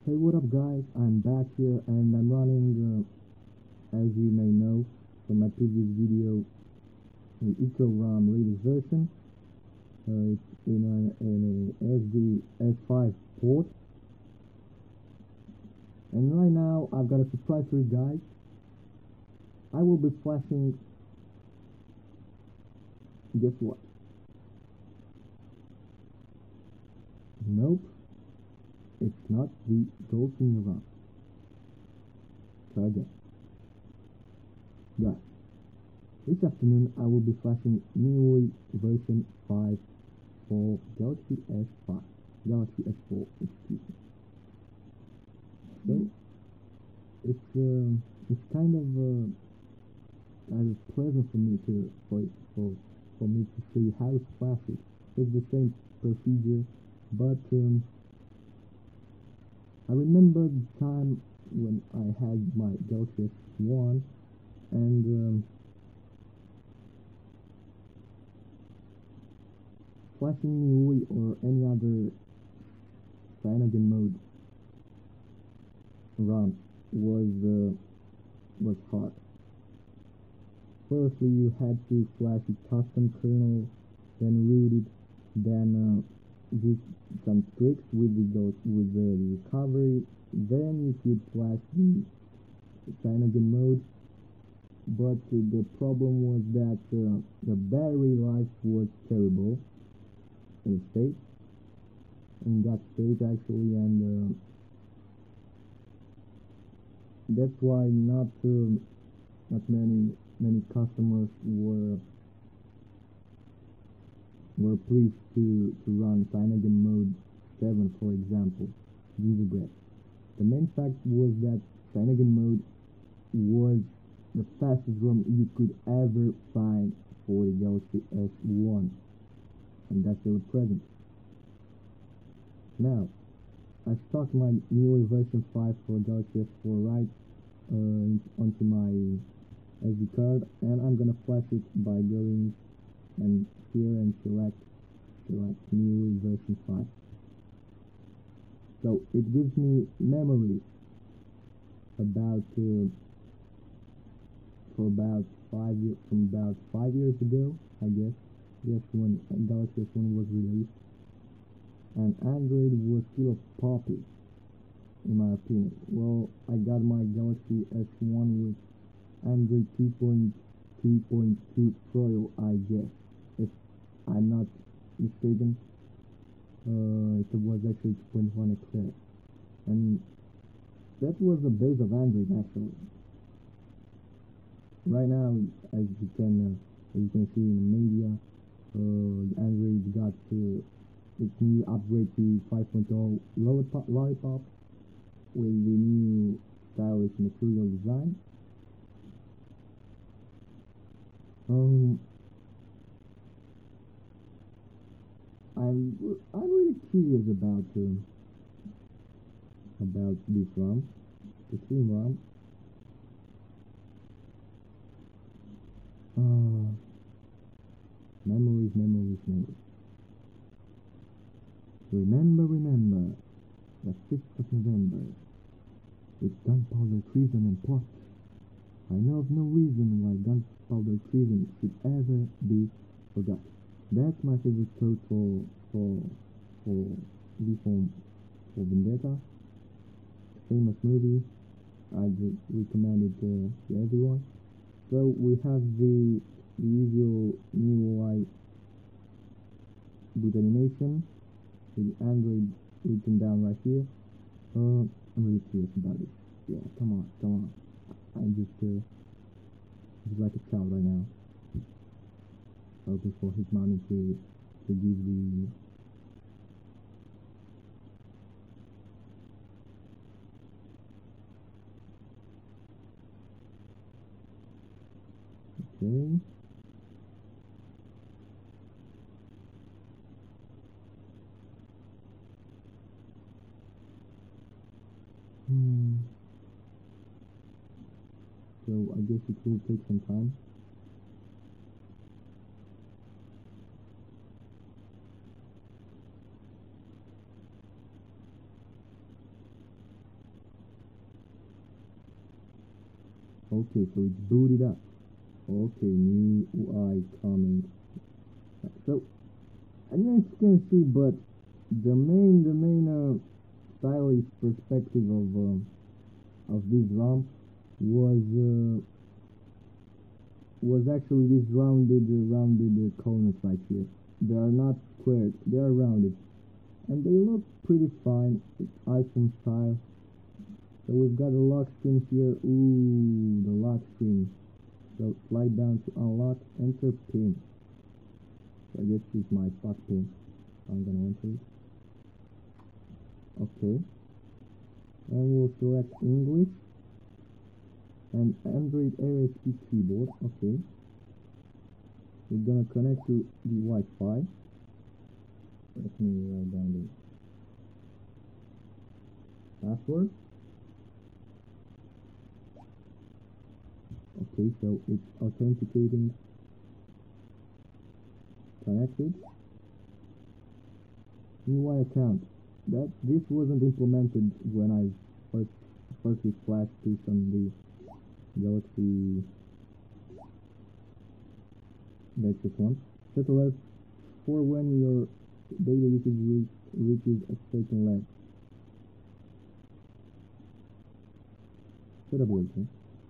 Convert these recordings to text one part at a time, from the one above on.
Hey, what up, guys? I'm back here and I'm running, as you may know from my previous video, the EcoRAM latest version. It's in a SD S5 port. And right now, I've got a surprise for you guys. I will be flashing, guess what? Nope, it's not the Dolphin RAM. Try again. Guys, this afternoon I will be flashing MIUI version 5 for Galaxy S5. Galaxy S4, excuse me. So, it's kind of pleasant for me for me to show you how to flash it. It's the same procedure, but I remember the time when I had my Galaxy S1 and flashing MIUI or any other Cyanogen mode RAM was hard. Firstly, you had to flash a custom kernel, then root it, then do some tricks with the recovery. Then you could flash the Cyanogen mode. But the problem was that the battery life was terrible in that state actually, and that's why not many customers were pleased to run Cyanogen mode 7, for example, Gingerbread. The main fact was that Cyanogen mode was the fastest ROM you could ever find for the Galaxy S1, and that's still present. Now, I stuck my MIUI version 5 for Galaxy S4 right onto my SD card, and I'm gonna flash it by going and here and select MIUI version 5. So it gives me memory from about 5 years ago, I guess. Yes, when Galaxy S1 was released, and Android was still a puppy, in my opinion. Well, I got my Galaxy S1 with Android 2.2 Pro, I guess, if I'm not mistaken. It was actually 2.1 Express, and that was the base of Android actually. Right now, as you can see in the media, Android got its new upgrade to 5.0 Lollipop with the new stylish material design. I'm really curious about this ROM, the Steam ROM. Memories. Remember, the 5th of November, with gunpowder treason and plot. I know of no reason why gunpowder treason should ever be forgot. That's my favorite quote for Vendetta, famous movie. I just recommend it to everyone. So we have the usual MIUI boot animation with Android written down right here. I'm really curious about it. Yeah, come on. I'm just like a child right now, hoping for his mommy to give the okay. So I guess it will take some time. Okay, so it's booted up. Okay, new UI coming. So, I don't know if you can see, but the main stylish perspective of this ROM was actually these rounded corners right here. They are not squared, they are rounded, and they look pretty fine. It's iPhone style. So we've got the lock screen here. Ooh, the lock screen. So slide down to unlock, enter pin. So I guess this is my fuck pin. I'm gonna enter it. Okay. And we'll select English and Android ASP keyboard. Okay. We're gonna connect to the Wi-Fi. Let me write down the password. Okay, so it's authenticating. Connected. UI account. This wasn't implemented when I first flashed this on the Galaxy Nexus 1. Set alert for when your data usage reaches a certain level. Set up later.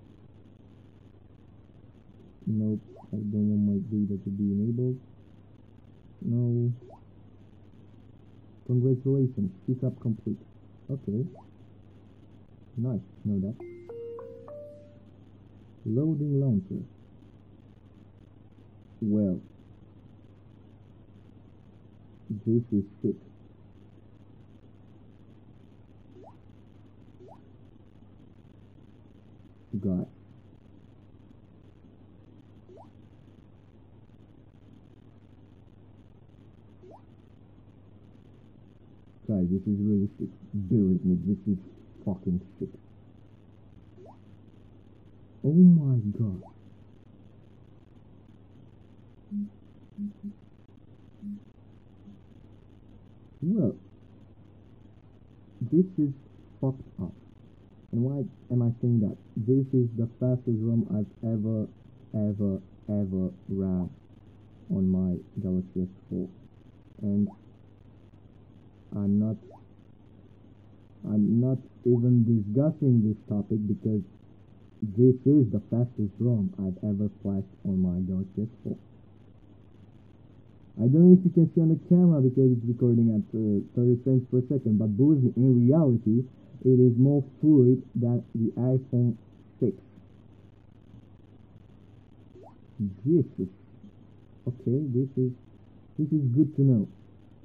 Nope, I don't want my data to be enabled. No. Congratulations, pickup complete. Okay. Nice, know that. Loading launcher. Well, this is sick. God. Guys, this is really sick. Bear with me, this is fucking sick. Oh my god. Well, this is fucked up. And why am I saying that? This is the fastest ROM I've ever ran on my Galaxy S4. And I'm not even discussing this topic because this is the fastest ROM I've ever flashed on my Galaxy S4. I don't know if you can see on the camera because it's recording at 30 frames per second, but believe me, in reality, it is more fluid than the iPhone 6. Jesus. Okay, this is good to know.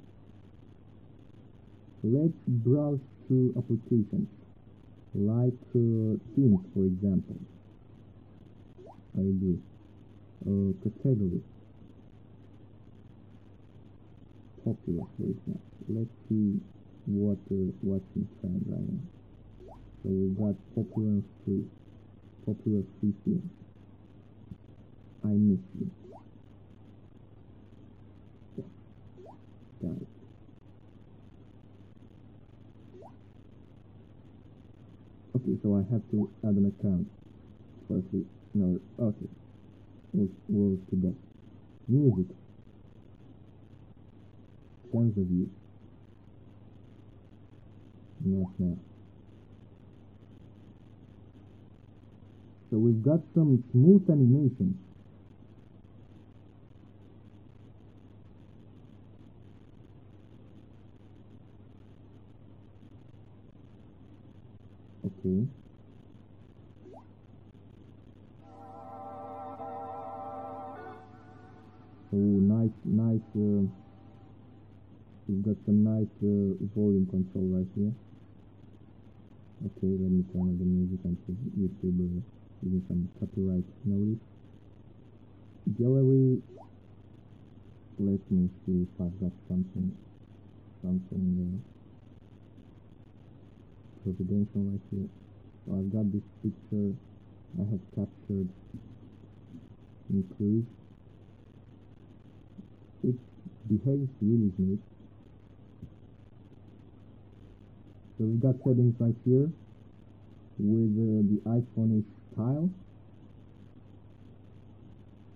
Let's browse through applications, like themes, for example. I agree. Category. Popular, for example. Let's see what's in trend right now. So we got popular free themes. I miss you. Yeah. Got it. Okay, so I have to add an account. Firstly, no, okay. We'll to that. Music. Terms of use. Not now. So we've got some smooth animations. Okay. Oh, nice. We've got some nice volume control right here. Okay, let me turn on the music and see YouTube giving some copyright notice. Gallery. Let me see if I've got something confidential right here. So I've got this picture I have captured in Cruise. It behaves really smooth. So we've got settings right here with the iPhone-ish style.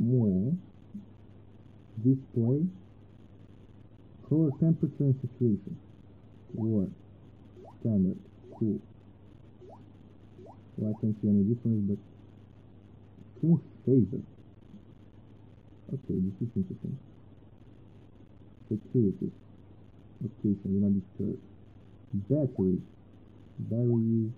more. Display. Color, temperature, and situation. Warm. Standard. Cool. Well, I can't see any difference, but screen saver. Okay, this is interesting. Security. Location, do not disturb. Battery. Battery.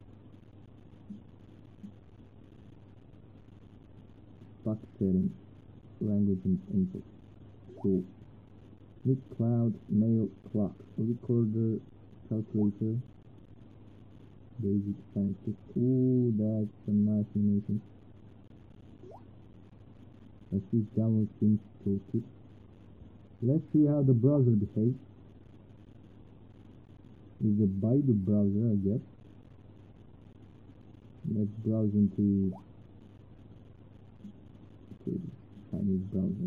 Stock settings. Language and input. Cool. Nick Cloud, mail, clock. Recorder, calculator. Basic scientist. Ooh, that's some nice animation. Let's see download things toolkit. Let's see how the browser behaves. Is a Baidu browser, I guess. Let's browse into Chinese browser.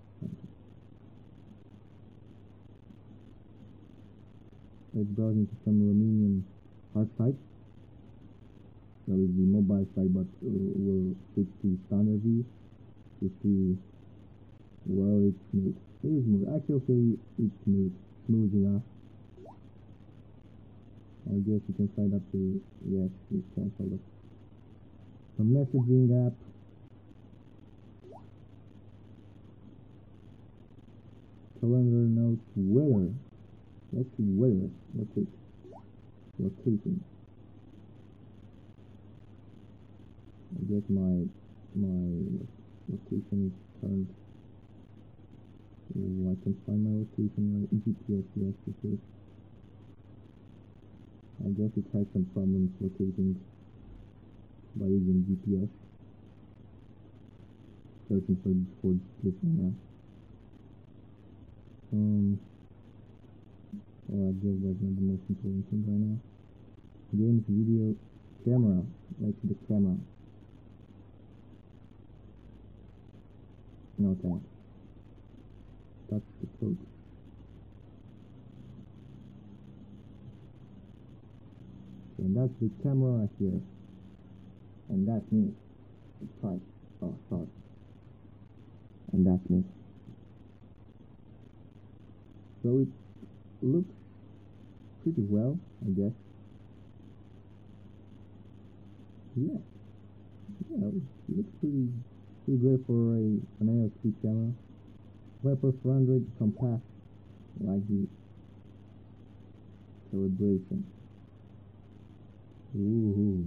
Let's browse into some Romanian art site. That is the mobile site, but we'll switch to standard view to see. Well, it's smooth. It is smooth. Actually, it's smooth. Smooth enough. I guess you can sign up to, yes, you can sign up. A messaging app. Calendar notes, weather. Let's see weather. Location. I guess my location is turned. I can find my location right. GPS, yes, it is. I guess it has some problems locating by using GPS. Searching for this right now. Well, I guess that's not the most important thing right now. Games, video, camera. Let's see the camera. No thanks. Touch the focus. And that's the camera right here. And that's me. The price. Oh, sorry. And that's me. So it looks pretty well, I guess. Yeah. Yeah, it looks pretty great for an ASP camera. Wipers for Android, compact, like the calibration. Ooh.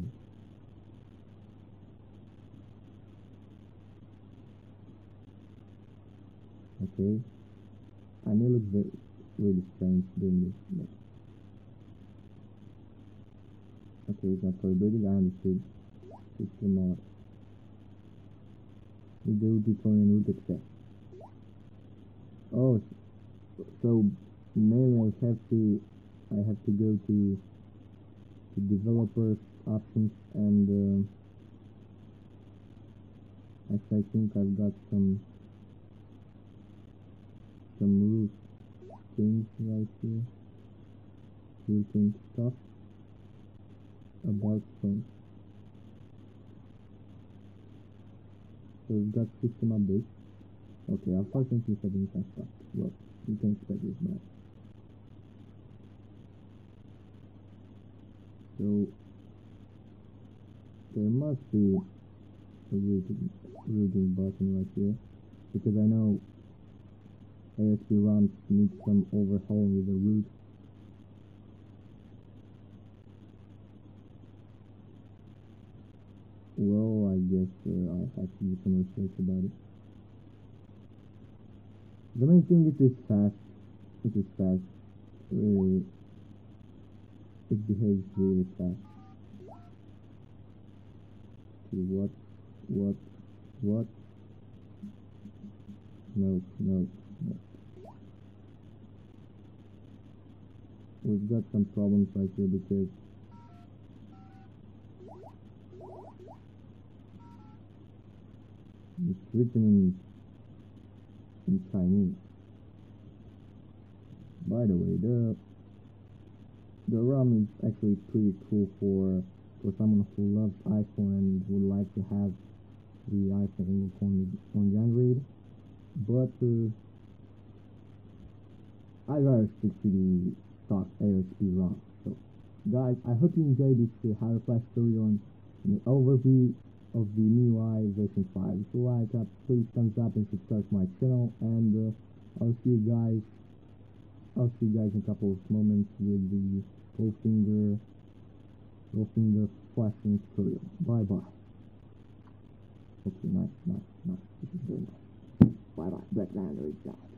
Okay. I may look really strange doing this, but okay, it's not calibrated, I understood. System mod. We do deploying root access. Oh, so mainly I have to go to developers options, and actually I think I've got some root things right here. Routing stuff about phone. So we've got system updates. Okay, unfortunately settings and stuff. Well, you can expect this now. So there must be a routing button right here, because I know ASP runs need some overhaul with the root. Well, I guess I have to do some research about it. The main thing is it's fast. It is fast. Really, it behaves really fast. See what? No. We've got some problems right here because it's written in Chinese. By the way, the ROM is actually pretty cool for someone who loves iPhone and would like to have the iPhone on the Android, but I rather stick to the stock ASP ROM. So, guys, I hope you enjoyed this How to Flash tutorial on the overview of the MIUI version 5. If you like that, please thumbs up and subscribe to my channel, and I'll see you guys in a couple of moments with the full finger flashing tutorial. Bye bye. Okay, nice. This is very nice. Bye bye. Black Android, ciao.